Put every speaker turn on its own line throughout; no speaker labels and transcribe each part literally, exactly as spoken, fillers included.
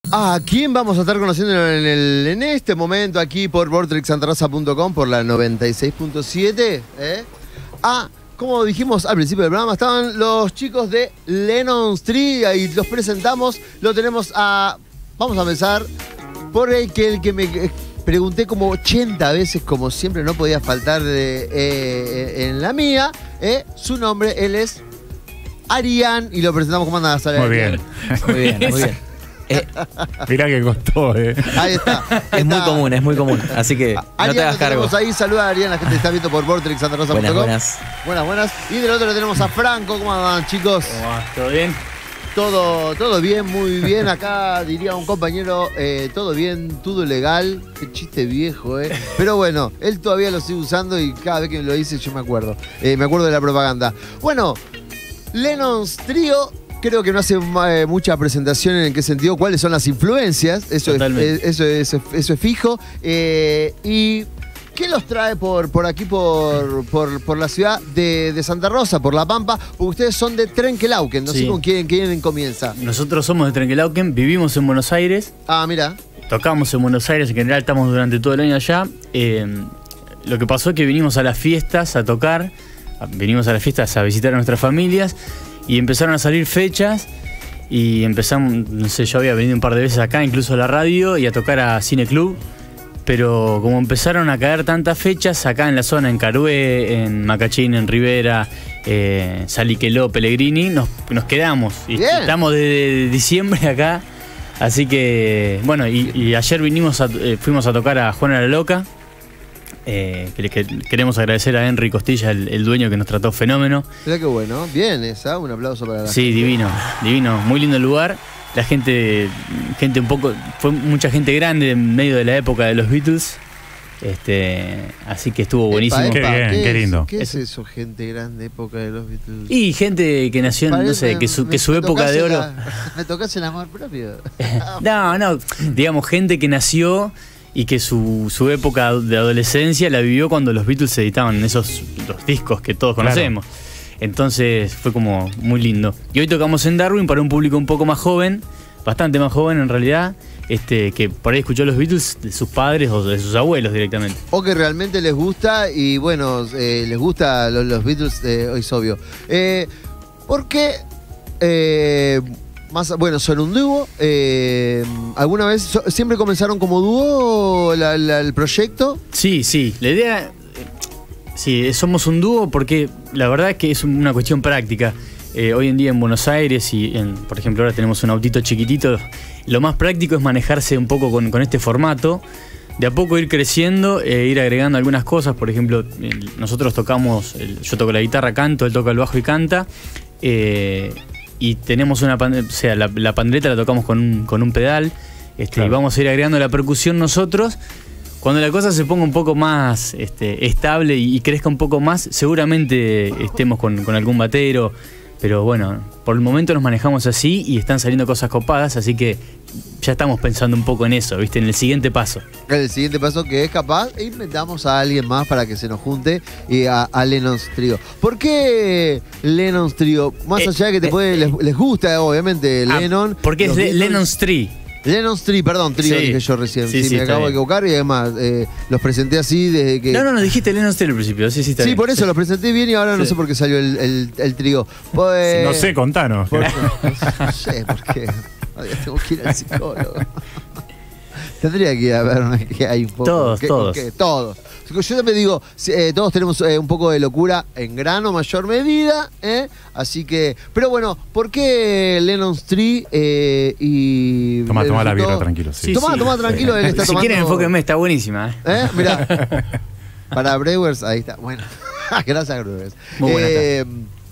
¿A quién vamos a estar conociendo en, el, en este momento aquí por vortex santarrosa punto com, por la noventa y seis punto siete? ¿Eh? A, como dijimos al principio del programa, estaban los chicos de Lennon Street y los presentamos. Lo tenemos a... Vamos a empezar por el que, el que me pregunté como ochenta veces, como siempre no podía faltar de, eh, en la mía. ¿eh? Su nombre, él es Arián, y lo presentamos. ¿Cómo andas, Arián?
Muy bien.
Muy bien, muy bien.
Eh, Mirá que costó, eh.
Ahí está.
Es
está.
muy común, es muy común. Así que
Arián,
no te hagas
lo
cargo.
tenemos ahí. Saluda a Arián, la gente que está viendo por vortex santarrosa punto com.
Buenas, buenas.
Buenas, buenas. Y del otro lo tenemos a Franco. ¿Cómo andan, chicos?
¿Cómo va? ¿Todo bien?
Todo, todo bien, muy bien. Acá diría un compañero, eh, todo bien, todo legal. Qué chiste viejo, ¿eh? Pero bueno, él todavía lo sigue usando y cada vez que lo dice yo me acuerdo. Eh, me acuerdo de la propaganda. Bueno, Lennon's Trio. Creo que no hace eh, mucha presentación en qué sentido, cuáles son las influencias, eso, es, eh, eso, es, eso es fijo. Eh, ¿Y qué los trae por, por aquí, por, por, por la ciudad de, de Santa Rosa, por La Pampa? Porque ustedes son de Trenquelauquen, no
Sí.
sé con quién, quién comienza.
Nosotros somos de Trenquelauquen, vivimos en Buenos Aires,
Ah, mira.
tocamos en Buenos Aires, en general estamos durante todo el año allá. Eh, lo que pasó es que vinimos a las fiestas a tocar, a- vinimos a las fiestas a visitar a nuestras familias y empezaron a salir fechas y empezamos, no sé, yo había venido un par de veces acá, incluso a la radio y a tocar a Cine Club. Pero como empezaron a caer tantas fechas acá en la zona, en Carué, en Macachín, en Rivera, eh, Saliqueló, Pellegrini, nos, nos quedamos. Y
Bien.
estamos desde diciembre acá. Así que, bueno, y, y ayer vinimos a, eh, fuimos a tocar a Juana la Loca. Eh, que le que- queremos agradecer a Henry Costilla, el, el dueño, que nos trató fenómeno.
Mira qué bueno. Bien esa, un aplauso para la
Sí,
gente.
divino, divino, muy lindo el lugar. La gente, gente un poco, fue mucha gente grande en medio de la época de los Beatles. Este, así que estuvo buenísimo.
Epa, epa,
Qué bien, qué
es-
lindo.
¿Qué es eso, gente grande, época de los Beatles?
Y gente que nació, en, no sé, que su,
Me-
que su
me
época
tocás
de
el
oro.
a- Me tocas el amor propio.
No, no, digamos, gente que nació y que su, su época de adolescencia la vivió cuando los Beatles editaban esos los discos que todos
Claro.
conocemos. Entonces fue como muy lindo. Y hoy tocamos en Darwin para un público un poco más joven, bastante más joven en realidad, este, que por ahí escuchó los Beatles de sus padres o de sus abuelos directamente.
O que realmente les gusta y bueno, eh, les gusta los, los Beatles, eh, es obvio. Eh, ¿Por qué? Eh, más, bueno, son un dúo. Eh, ¿Alguna vez so- siempre comenzaron como dúo la- la- el proyecto?
Sí, sí, la idea, eh, sí, somos un dúo porque la verdad es que es una cuestión práctica. Eh, hoy en día en Buenos Aires y, en, por ejemplo, ahora tenemos un autito chiquitito, lo más práctico es manejarse un poco con, con este formato, de a poco ir creciendo e ir agregando algunas cosas. Por ejemplo, el- nosotros tocamos, el- yo toco la guitarra, canto, él toca el bajo y canta, eh, y tenemos una, pan- o sea, la, la pandereta la tocamos con un, con un pedal, este,
Claro.
y vamos a ir agregando la percusión nosotros. Cuando la cosa se ponga un poco más este, estable y, y crezca un poco más, seguramente estemos con, con algún batero. Pero bueno, por el momento nos manejamos así y están saliendo cosas copadas, así que ya estamos pensando un poco en eso, ¿viste? En el siguiente paso.
El siguiente paso que es capaz, e inventamos a alguien más para que se nos junte y a, a Lennon's Trio. ¿Por qué Lennon's Trio? Más
Eh,
allá de que te
eh,
puede, les, les gusta, obviamente,
Ah,
Lennon.
porque es
los
Le-
Beatles.
Lennon's Tree.
Lennon's Trio, perdón, Trio
Sí.
dije yo recién.
Sí,
Sí,
sí,
me
está
acabo de
bien.
equivocar y además eh, los presenté así desde que.
No, no, no, dijiste Lennon's Tree al principio, sí, sí, está
Sí,
bien.
por eso los presenté bien y ahora no
Sí.
sé por qué salió el, el, el trío. Pues,
No sé, contanos.
por- no sé por qué. Ay, tengo que ir al psicólogo. Tendría que ir a verme que hay un poco.
Todos,
¿Qué-
todos.
qué? Todos. Yo siempre digo, si, eh, todos tenemos eh, un poco de locura en gran o mayor medida, ¿eh? Así que, pero bueno, ¿por qué Lennon's Tree eh, y...
Toma,
le
toma la
resultó-
birra, tranquilo. Sí.
Sí,
Tomá,
sí.
tomá, tranquilo, él está
Si
tomando...
quieren, enfóquenme, está buenísima. ¿eh?
¿Eh? Mirá. Para Brewers, ahí está. Bueno, gracias, Brewers.
Muy buena
Eh,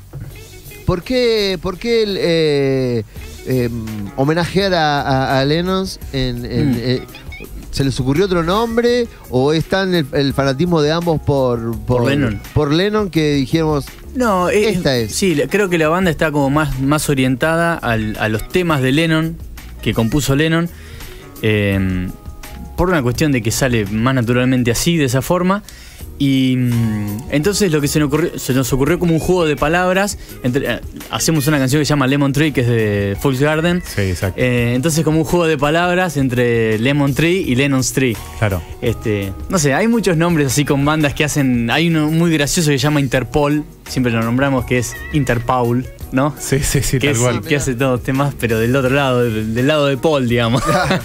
¿Por qué, por qué el, eh, eh, homenajear a, a, a Lennon's en, en,
Mm.
eh, ¿se les ocurrió otro nombre? ¿O está en el, el fanatismo de ambos por,
Por Lennon.
por Lennon que dijimos,
No, eh,
Esta es.
Sí, la- creo que la banda está como más, más orientada al- a los temas de Lennon, que compuso Lennon. Eh, por una cuestión de que sale más naturalmente así, de esa forma. Y mm, entonces lo que se nos ocurrió, se nos ocurrió como un juego de palabras. Entre, eh, hacemos una canción que se llama Lemon Tree, que es de Fool's Garden.
Sí, exacto.
Eh, entonces como un juego de palabras entre Lemon Tree y Lennon's Tree.
Claro.
Este, no sé, hay muchos nombres así con bandas que hacen. Hay uno muy gracioso que se llama Interpol, siempre lo nombramos, que es Interpaul, ¿no?
Sí, sí, sí,
Que,
tal
es-
cual.
que hace todos temas, pero del otro lado, del, del lado de Paul, digamos.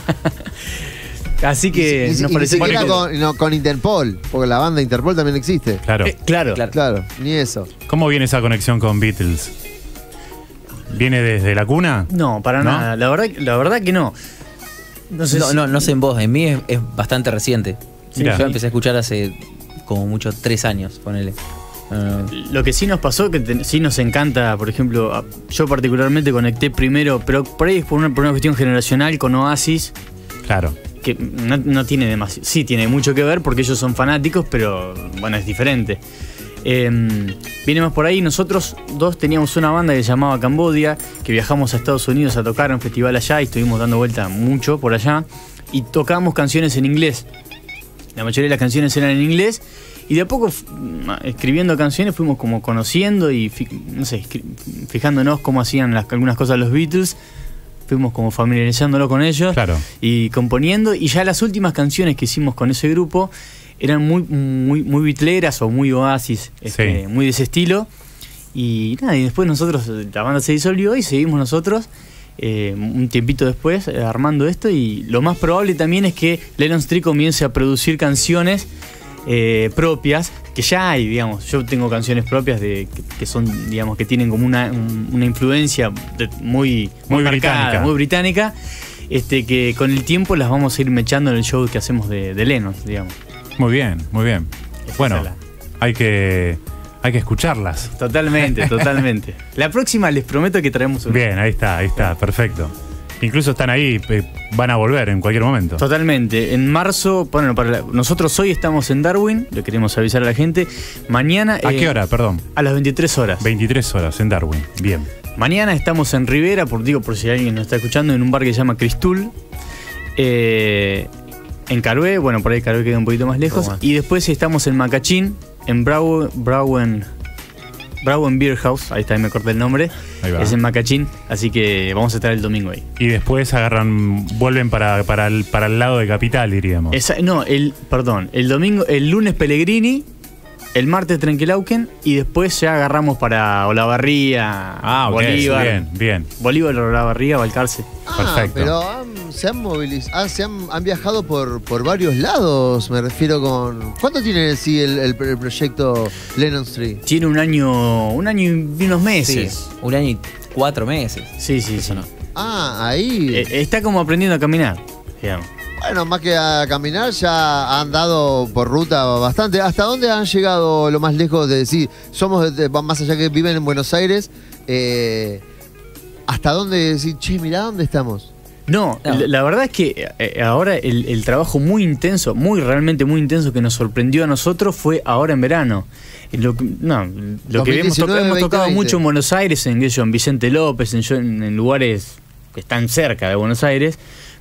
Así que
y, y-
nos
y ni
pareció
siquiera
que-
con, no, con Interpol, porque la banda Interpol también existe.
Claro.
Eh, claro.
Claro.
Claro, ni eso.
¿Cómo viene esa conexión con Beatles? ¿Viene desde la cuna?
No, para
¿No?
nada. La verdad, la verdad que no. No sé
No,
si-
no, no sé en vos, en mí es, es bastante reciente.
Mirá.
Yo empecé a escuchar hace como mucho tres años, ponele. Ah,
Lo que sí nos pasó, que te- sí nos encanta, por ejemplo, a- yo particularmente conecté primero, pero por ahí es por una, por una cuestión generacional con Oasis,
Claro.
que no, no tiene demasiado, sí tiene mucho que ver porque ellos son fanáticos, pero bueno, es diferente. Eh, viene más por ahí. Nosotros dos teníamos una banda que se llamaba Cambodia, que viajamos a Estados Unidos a tocar en un festival allá y estuvimos dando vuelta mucho por allá y tocábamos canciones en inglés. La mayoría de las canciones eran en inglés y de a poco f- escribiendo canciones fuimos como conociendo y fi- no sé, escri- fijándonos cómo hacían las- algunas cosas los Beatles. Fuimos como familiarizándolo con ellos
Claro.
y componiendo. Y ya las últimas canciones que hicimos con ese grupo eran muy, muy, muy bitleras o muy Oasis, este,
Sí.
muy de ese estilo. Y nada, y después nosotros, la banda se disolvió y seguimos nosotros eh, un tiempito después eh, armando esto. Y lo más probable también es que Lennon's Tree comience a producir canciones eh, propias, que ya hay, digamos. Yo tengo canciones propias de que, que son, digamos, que tienen como una, un- una influencia de- muy,
Muy
marcada,
británica.
muy británica, este, que con el tiempo las vamos a ir mechando en el show que hacemos de, de Lennon, digamos.
Muy bien, muy bien.
Esa
Bueno,
es la-
hay que, hay que escucharlas.
Totalmente, totalmente. La próxima les prometo que traemos una.
Bien, ahí está, ahí está, perfecto. Incluso están ahí, eh, van a volver en cualquier momento.
Totalmente. En marzo, bueno, para la- nosotros hoy estamos en Darwin, le queremos avisar a la gente. Mañana.
¿A
eh,
qué hora? Perdón.
A las veintitrés horas.
veintitrés horas en Darwin. Bien.
Mañana estamos en Rivera, por, digo, por si alguien nos está escuchando, en un bar que se llama Cristul. Eh, en Carué, bueno, por ahí Carué queda un poquito más lejos.
Toma.
Y después estamos en Macachín, en Brau- Brauen, Brauen Beer House, ahí está, ahí me corté el nombre.
Ahí va.
Es en Macachín, así que vamos a estar el domingo ahí.
Y después agarran, vuelven para, para, el, para el lado de Capital, diríamos.
Esa- no, el, perdón, el domingo, el lunes Pellegrini, el martes Trenquelauquen y después ya agarramos para Olavarría,
Ah, ok,
Bolívar.
bien, bien.
Bolívar, Olavarría, Balcarce.
Ah,
Perfecto.
pero han- se han movilizado, ah, se han, han viajado por, por varios lados, me refiero con... ¿Cuánto tiene sí el, el- el proyecto Lennon's Tree?
Tiene un año, un año y unos
sí,
meses.
un año y cuatro meses.
Sí, sí, sí.
Eso no.
Ah, ahí.
Eh, está como aprendiendo a caminar, digamos.
Bueno, más que a caminar, ya han dado por ruta bastante. ¿Hasta dónde han llegado lo más lejos de decir, somos de- de- más allá que viven en Buenos Aires? Eh, ¿Hasta dónde decir, che, mirá dónde estamos?
No,
No.
La, la verdad es que eh, ahora el, el trabajo muy intenso, muy realmente muy intenso que nos sorprendió a nosotros fue ahora en verano. Eh, Lo, que- no, lo que hemos, toca-
dos mil diecinueve,
hemos tocado
veinte veinte.
mucho en Buenos Aires, en, qué sé yo, en Vicente López, en, yo- en- en lugares que están cerca de Buenos Aires,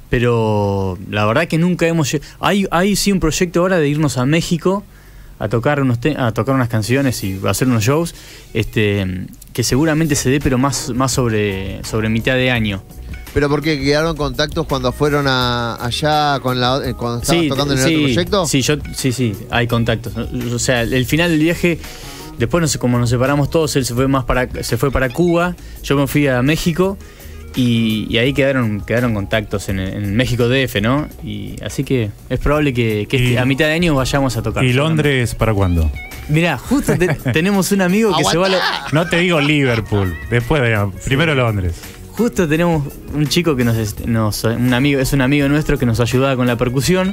pero la verdad que nunca hemos lle- hay hay sí un proyecto ahora de irnos a México a tocar unos te- a tocar unas canciones y hacer unos shows, este que seguramente se dé, pero más más sobre sobre mitad de año.
¿Pero porque quedaron contactos cuando fueron a- allá con la, eh, cuando estaban tocando en el
sí,
otro proyecto?
Sí, yo, sí, sí, hay contactos. O sea, el final del viaje, después no sé, como nos separamos todos, él se fue más para, se fue para Cuba, yo me fui a México y, y ahí quedaron, quedaron contactos en, en México D F, ¿no? Y así que es probable que, que este-
Y-
a mitad de año vayamos a tocar.
¿Y Londres para cuándo?
Mirá, justo te- tenemos un amigo que se va a la-
No te digo Liverpool, después veremos. Primero Londres.
Justo tenemos un chico que nos, est- nos un amigo, es un amigo nuestro que nos ayudaba con la percusión,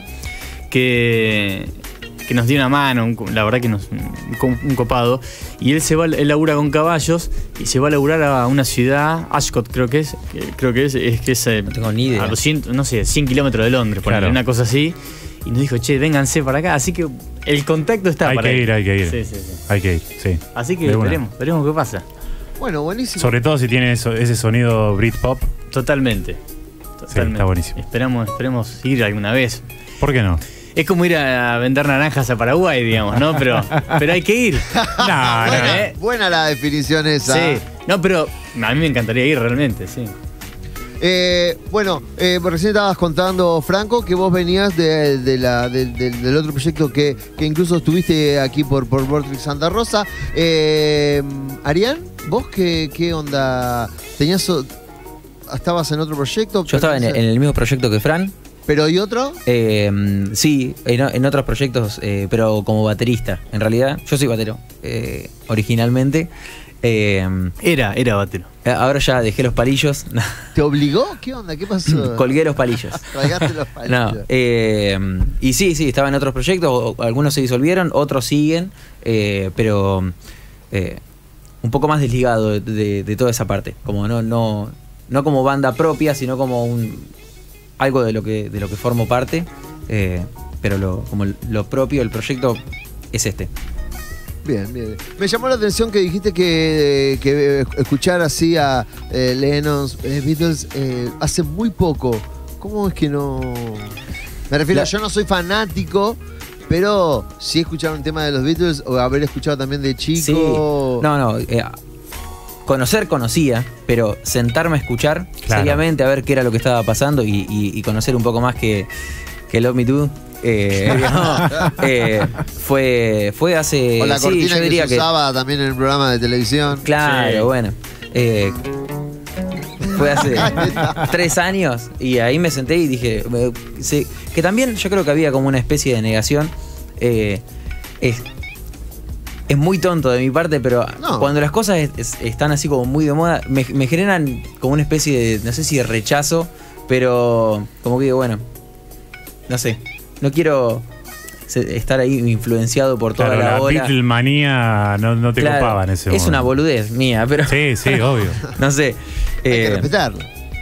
que, que nos dio una mano, un- la verdad que nos un, co- un copado, y él se va, él labura con caballos y se va a laburar a una ciudad, Ascot creo que es, que creo que es, es que es eh,
No tengo ni idea.
a doscientos, no sé, cien kilómetros de Londres, ponele,
Claro.
una cosa así, y nos dijo, che, vénganse para acá, así que el contacto está
Hay
para
que
ahí.
ir, hay que ir.
Sí, sí, sí.
Hay que ir, sí.
Así que
De una.
veremos, veremos qué pasa.
Bueno, buenísimo.
Sobre todo si tiene eso- ese sonido Britpop.
Totalmente. Totalmente.
está buenísimo.
Esperamos, esperemos ir alguna vez.
¿Por qué no?
Es como ir a vender naranjas a Paraguay, digamos, ¿no? Pero, pero hay que ir.
No, no,
Buena,
no.
¿Eh?
buena la definición esa.
Sí. No, pero a mí me encantaría ir realmente, sí.
Eh, bueno, eh, recién estabas contando, Franco, que vos venías de, de la, de- de- del otro proyecto que, que incluso estuviste aquí por, por Vortrix Santa Rosa. Eh, Arián, ¿vos qué, qué onda? ¿Tenías, o- ¿Estabas en otro proyecto?
Yo estaba en, en el mismo proyecto que Fran.
¿Pero y otro?
Eh, sí, en, en otros proyectos, eh, pero como baterista. En realidad, yo soy batero, eh, originalmente. Eh,
Era, era batero.
ahora ya dejé los palillos.
¿Te obligó? ¿Qué onda? ¿Qué pasó?
Colgué los palillos.
Colgaste los palillos.
No, eh, y sí, sí, estaba en otros proyectos, o- algunos se disolvieron, otros siguen, eh, pero eh, un poco más desligado de, de- de toda esa parte, como no, no, no como banda propia, sino como un algo de lo que, de lo que formo parte, eh, pero lo, como lo propio, el proyecto es este.
Bien, bien. Me llamó la atención que dijiste que, que escuchar así a eh, Lennon, eh, Beatles, eh, hace muy poco. ¿Cómo es que no...? Me refiero,
La-
yo no soy fanático, pero sí escuchar un tema de los Beatles o haber escuchado también de chico.
Sí. No, no. eh, conocer conocía, pero sentarme a escuchar
Claro.
seriamente a ver qué era lo que estaba pasando y, y- y conocer un poco más que, que Love Me Do. eh, digamos, eh, fue, fue hace.
O la
sí,
cortina
yo
que
diría
se usaba también en el programa de televisión.
Claro,
Sí.
bueno. eh, fue hace tres años y ahí me senté y dije. me- sí, que también yo creo que había como una especie de negación. eh, es, es muy tonto de mi parte, pero
No.
cuando las cosas es- es- están así como muy de moda, me, me generan como una especie de, no sé si de rechazo, pero como que digo, bueno, no sé, no quiero se- estar ahí influenciado por toda
Claro,
la
la
ola.
Beatlemanía no, no te
Claro,
copaba en ese
es
momento.
una boludez mía, pero
Sí, sí, obvio.
no sé.
Hay que
eh,
respetarlo.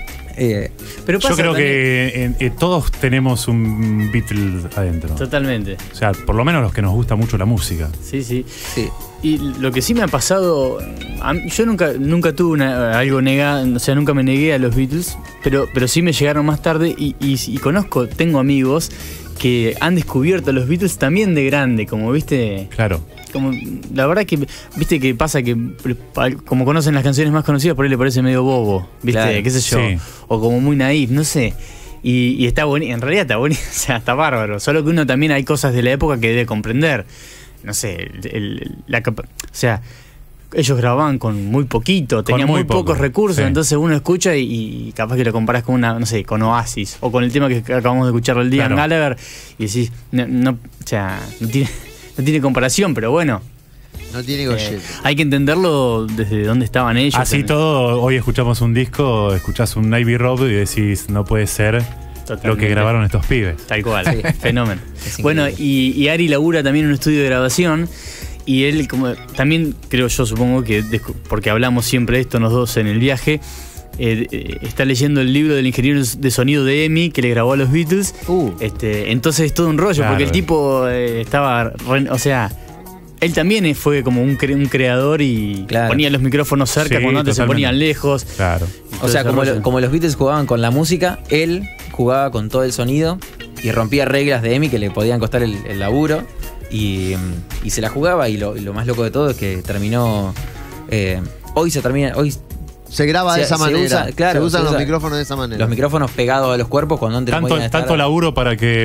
eh,
Pero
Yo
pasa
creo
también-
que en- eh, todos tenemos un Beatle adentro.
Totalmente.
O sea, por lo menos los que nos gusta mucho la música.
Sí, sí.
sí.
Y lo que sí me ha pasado, a mí- yo nunca nunca tuve una- algo negado, o sea, nunca me negué a los Beatles, pero, pero sí me llegaron más tarde y, y- y conozco, tengo amigos que han descubierto los Beatles también de grande, como viste,
Claro.
como la verdad que viste que pasa que como conocen las canciones más conocidas por ahí le parece medio bobo, viste,
Claro,
qué sé yo,
sí.
o como muy naif, no sé. Y, y está bueno, en realidad está bueno, o sea, está bárbaro, solo que uno también hay cosas de la época que debe comprender. No sé, el- el- la capa- o sea, ellos grababan con muy poquito, tenían
muy
muy,
poco,
pocos recursos,
sí.
entonces uno escucha y, y capaz que lo comparás con una, no sé, con Oasis o con el tema que acabamos de escuchar el día en
Claro.
Gallagher y decís, no, no, o sea, no tiene, no tiene comparación, pero bueno,
No tiene
eh,
gollete.
hay que entenderlo desde dónde estaban ellos.
Así
en-
todo, hoy escuchamos un disco, escuchás un Navy Road y decís, no puede ser lo que
Totalmente.
grabaron estos pibes.
Tal cual,
Sí.
fenómeno.
Es
Bueno,
increíble.
y, y Ari labura también en un estudio de grabación. Y él, como también creo yo, supongo que, descu- porque hablamos siempre de esto los dos en el viaje, eh, eh, está leyendo el libro del ingeniero de sonido de EMI que le grabó a los Beatles.
Uh.
Este, entonces es todo un rollo,
Claro.
porque el tipo eh, estaba, re- o sea, él también eh, fue como un, cre- un creador y
Claro.
ponía los micrófonos cerca
Sí,
cuando antes se
totalmente.
ponían lejos.
Claro.
O sea, como,
Entonces,
lo- como los Beatles jugaban con la música, él jugaba con todo el sonido y rompía reglas de EMI que le podían costar el, el laburo. Y, mm, y se la jugaba. Y lo, y lo más loco de todo es que terminó. eh, hoy se termina. Hoy
Se graba
se-
de esa
se
manera.
usa- claro,
se usan
se
los
usa-
micrófonos de esa manera.
los micrófonos pegados a los cuerpos cuando antes no
Tanto,
podían estar-
tanto laburo para que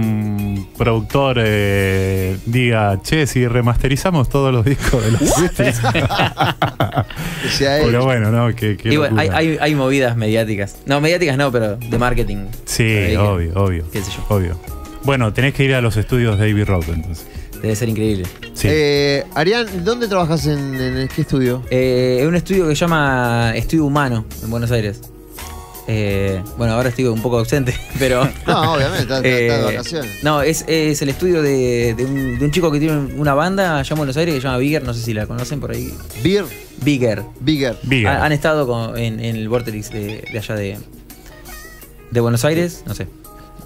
un productor eh, diga, che, si remasterizamos todos los discos de los Beatles.
Que sea él.
Pero bueno, ¿no? Qué, qué
Y bueno, hay,
locura.
hay, hay movidas mediáticas. No, mediáticas no, pero de marketing.
Sí,
Ahí que-
obvio, obvio.
qué sé yo.
Obvio. Bueno, tenés que ir a los estudios de Abbey Road entonces.
Debe ser increíble.
Sí.
Eh, Arián, ¿dónde trabajas en, en qué estudio?
Eh, es un estudio que se llama Estudio Humano en Buenos Aires. Eh, bueno, ahora estoy un poco ausente, pero.
No, obviamente, está, está- está de
Eh,
vacaciones.
No, es, es el estudio de, de un, de un chico que tiene una banda allá en Buenos Aires que se llama Bigger, no sé si la conocen por ahí.
Beer,
Bigger.
Bigger.
Bigger.
Ha- Han estado con- en, en el Vortex de, de allá de, de Buenos Aires, no sé.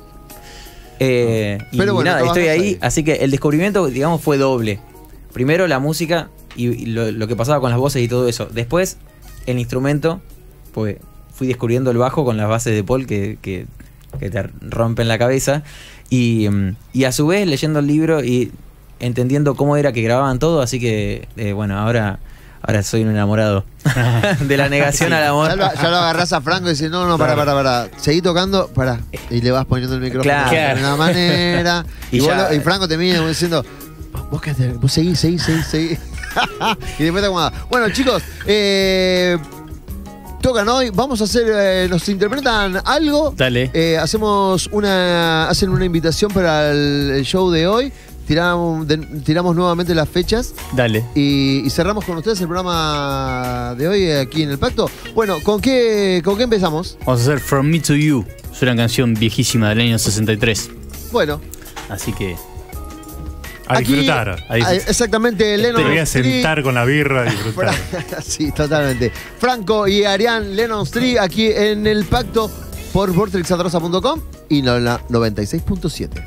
Eh, y
Pero bueno,
nada, estoy
trabajas
ahí,
ahí.
así que el descubrimiento, digamos, fue doble. Primero la música y, y lo, lo que pasaba con las voces y todo eso. Después, el instrumento, pues fui descubriendo el bajo con las bases de Paul que, que, que te rompen la cabeza. Y, y a su vez leyendo el libro y entendiendo cómo era que grababan todo, así que eh, bueno, ahora, ahora soy un enamorado de la negación
Sí.
al amor.
Ya lo, ya lo agarrás a Franco y dices, no, no, para, para, para. Seguí tocando, para. Y le vas poniendo el micrófono
Claro.
de una manera. y,
Y
vos
ya-
lo- y Franco te mira como diciendo, vos quédate, vos seguís, seguís, seguís, seguís. Y después te acomodas. Bueno, chicos, eh, tocan hoy. Vamos a hacer, eh, nos interpretan algo.
Dale.
Eh, hacemos una, hacen una invitación para el, el show de hoy. Tiramos, de- tiramos nuevamente las fechas.
Dale.
Y, y cerramos con ustedes el programa de hoy aquí en el Pacto. Bueno, ¿con qué, ¿con qué empezamos?
Vamos a hacer From Me to You. Es una canción viejísima del año sesenta y tres.
Bueno,
Así que.
A
aquí,
disfrutar.
A disfrutar.
eh, exactamente,
Me
Lennon
voy a
Street.
sentar con la birra y disfrutar.
Fra- sí, totalmente. Franco y Arián Lennon Street aquí en el Pacto por vortex androsa punto com y no, la noventa y seis punto siete.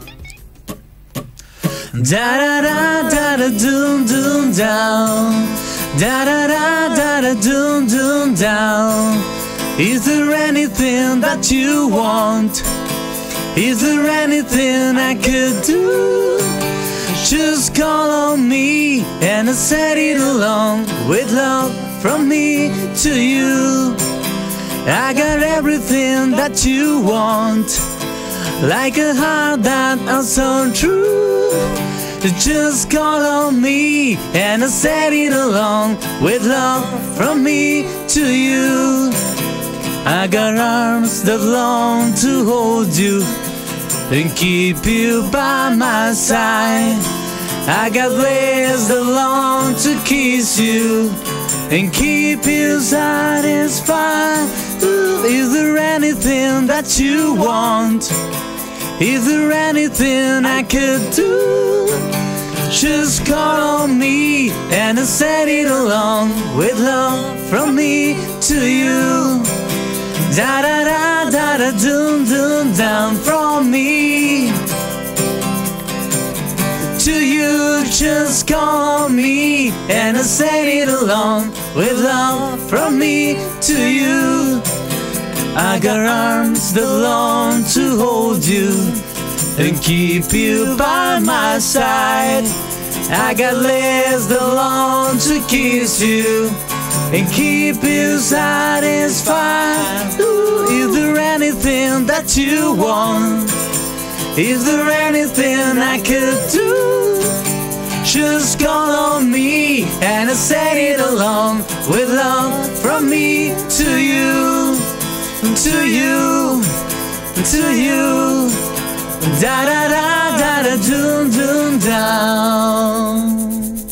Da da da da da dum dum down. Da da da da da dum dum down. Is there anything that you want? Is there anything I could do? Just call on me and I'll set it along with love from me to you. I got everything that you want, like a heart that is so true. Just call on me and I'll set it along with love from me to you. I got arms that long to hold you and keep you by my side. I got lips that long to kiss you and keep you satisfied. Ooh, is there anything that you want? Is there anything I could do? Just call on me and I'll set it along with love from me to you. Da da da da da dum dum down from me to you. Just call me and I'll set it along with love from me to you. I got arms that long to hold you and keep you by my side. I got lips that long to kiss you and keep you satisfied. Ooh, is there anything that you want? Is there anything I could do? Just call on me and I'll set it along with love from me to you, to you, to you. Da da da da da dum dum down.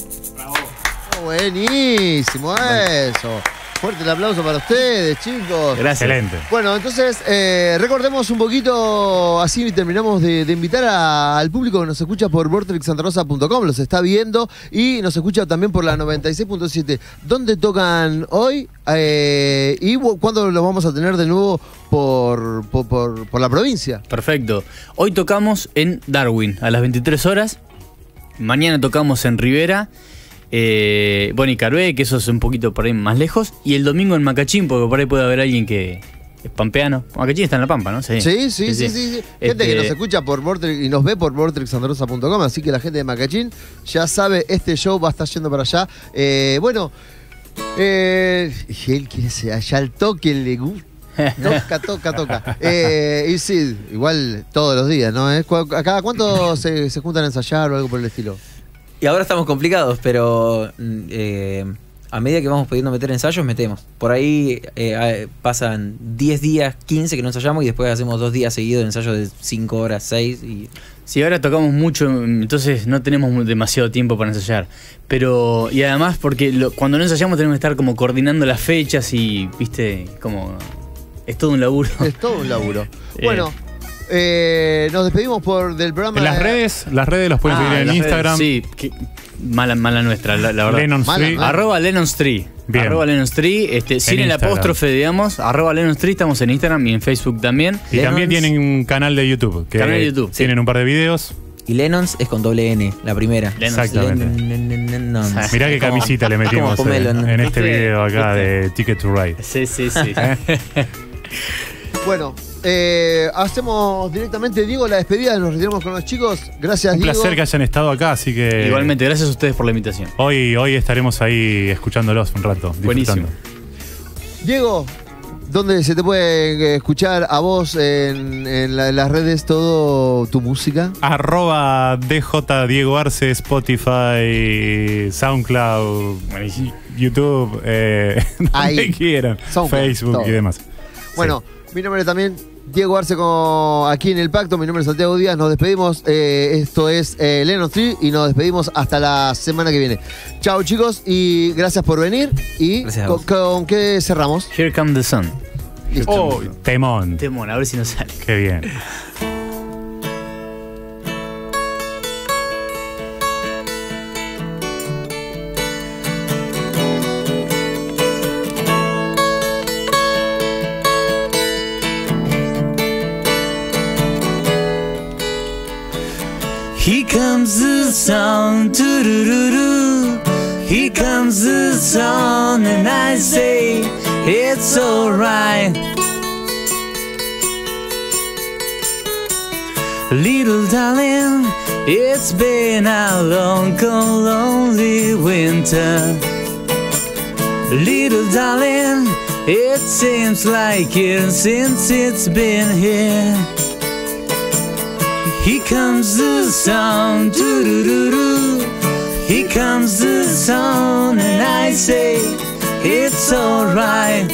Buenísimo eso. Fuerte el aplauso para ustedes, chicos.
Gracias.
Excelente.
Bueno, entonces eh, recordemos un poquito, así terminamos de, de invitar a- al público que nos escucha por vortex androsa punto com, los está viendo y nos escucha también por la noventa y seis punto siete. ¿Dónde tocan hoy? Eh, ¿Y bu- cuándo los vamos a tener de nuevo por, por, por- por la provincia?
Perfecto. Hoy tocamos en Darwin a las veintitrés horas. Mañana tocamos en Rivera. Eh, bueno, y Carué, que eso es un poquito por ahí más lejos. Y el domingo en Macachín, porque por ahí puede haber alguien que es pampeano. Macachín está en La Pampa, ¿no?
Sí, sí, sí, sí. sí. Gente
Este,
que nos escucha por Vortex y nos ve por vortex androsa punto com, así que la gente de Macachín ya sabe, este show va a estar yendo para allá. Eh, bueno, eh, y él quiere ser allá al toque, le gusta. Toca, toca, toca. Eh, y sí, igual todos los días, ¿no? ¿Eh? ¿A cada cuánto se, se juntan a ensayar o algo por el estilo?
Y ahora estamos complicados, pero mm, eh, a medida que vamos pudiendo meter ensayos, metemos. Por ahí eh, eh, pasan diez días, quince que no ensayamos y después hacemos dos días seguidos de ensayo de cinco horas, seis. Y...
Sí, ahora tocamos mucho, entonces no tenemos mu- demasiado tiempo para ensayar. Pero, y además, porque lo- cuando no ensayamos tenemos que estar como coordinando las fechas y, viste, como. Es todo un laburo.
Es todo un laburo.
Eh.
Bueno, eh, nos despedimos por del programa.
En las
de-
redes, las redes los pueden
Ah,
seguir en
las redes,
Instagram.
Sí, que- mala, mala nuestra, la, la verdad.
Lennon
Mala,
Street.
mala.
Arroba Lennon Street.
Bien.
Arroba Lennon Street. Este, sin el
Instagram.
apóstrofe, digamos. Arroba Lennon Street. Estamos en Instagram y en Facebook también.
Y también
Lennons-
tienen un canal de YouTube. Que
Canal de YouTube,
tienen un par de videos.
y Lennons es con doble N, la primera.
Lennons.
Exactamente.
Lennons.
Mirá qué
Como-
camisita le metimos
como
en,
Pomelo,
en este
¿Viste?
video acá
¿Viste?
de Ticket to Ride.
Sí, sí, sí.
Bueno, eh, hacemos directamente, Diego, la despedida. Nos retiramos con los chicos. Gracias,
Un
Diego.
placer que hayan estado acá, así que
Igualmente, gracias a ustedes por la invitación.
hoy, hoy estaremos ahí escuchándolos un rato,
Buenísimo.
disfrutando.
Diego, ¿dónde se te puede escuchar a vos en, en la- en las redes todo tu música?
Arroba D J Diego Arce, Spotify, SoundCloud,
Buenísimo.
YouTube, eh,
Ahí.
donde quieran,
SoundCloud,
Facebook
todo.
y demás.
Bueno, mi nombre también, Diego Arce, con, aquí en El Pacto. Mi nombre es Santiago Díaz. Nos despedimos. Eh, esto es eh, Lennons Tree y nos despedimos hasta la semana que viene. Chao, chicos, y gracias por venir. ¿Y
Gracias a
con,
vos.
con qué cerramos?
Here Come the Sun.
Listo.
Oh, temón.
Temón, a ver si nos sale.
Qué bien.
Here comes the sun, doo-doo-doo-doo. Here comes the sun, and I say it's alright. Little darling, it's been a long, cold, lonely winter. Little darling, it seems like years since it's been here. Here comes the sun, doo-doo-doo-doo. Here comes the sun, and I say it's alright.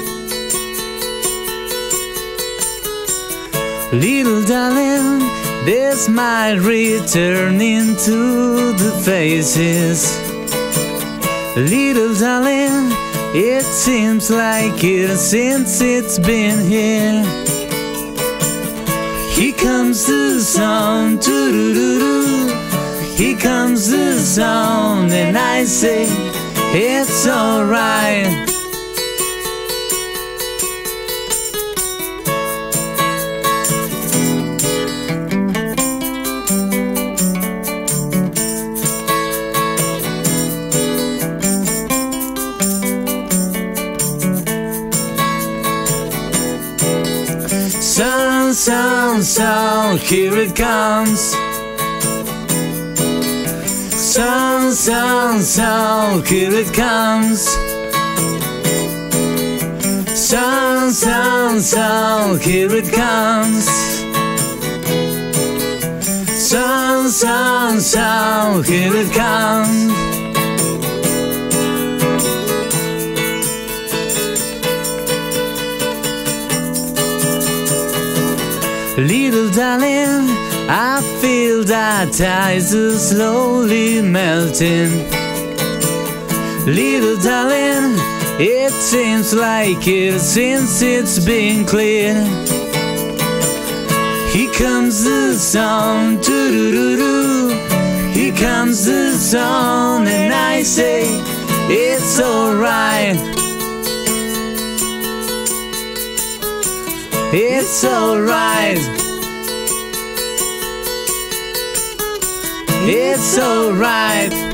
Little darling, this might return into the faces. Little darling, it seems like years since it's been here. Here comes the sun, doo-doo-doo-doo. Here comes the sun, and I say it's alright. Sun, sun, sun, here it comes. Sun, sun, sun, here it comes. Sun, sun, sun, here it comes. Sun, sun, sun, here it comes. Little darling, I feel that ice is slowly melting. Little darling, it seems like years since it's been clear. Here comes the sun, doo-doo-doo-doo. Here comes the sun, and I say it's alright. It's alright. It's alright.